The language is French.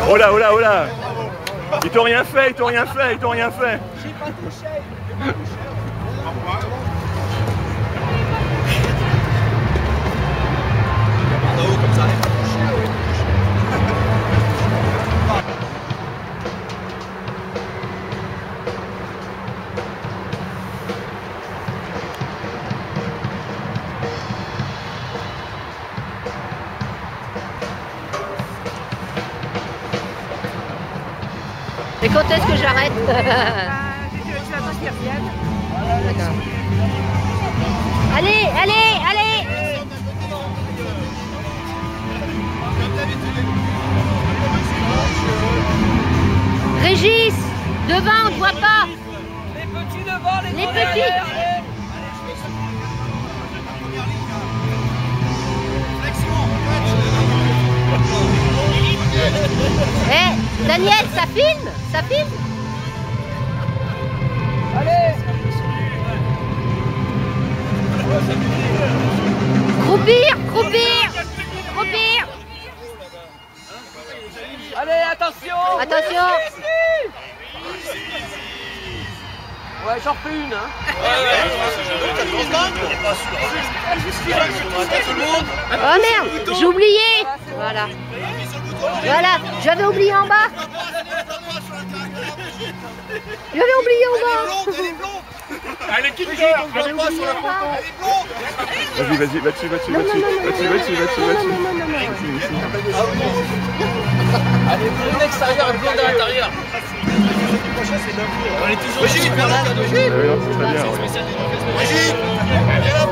Oh là, oh là, oh là. Ils t'ont rien fait, ils t'ont rien fait, ils t'ont rien fait. J'ai pas touché. Comme ça. Et quand est-ce que j'arrête? Tu attends qu'ils reviennent. D'accord. Allez, allez, allez! Régis! Devant, on ne voit pas! Les petits devant, les grands petits! derrière. Eh, Daniel, ça filme? Ça filme? Allez! Croupir, croupir, croupir! Allez, attention! Attention! Ouais, j'en refais une, hein. Oh merde, j'ai oublié! Voilà. Voilà, j'avais oublié en bas. J'avais oublié en bas. Allez, quitte J'avais oublié en bas. Vas-y, vas-y, va dessus, va dessus, va dessus, va dessus, va dessus, va dessus, va dessus. Allez, bleu l'extérieur et bleu de l'intérieur. On est toujours Brigitte, Ah oui, non, c'est très bien. Brigitte, viens là.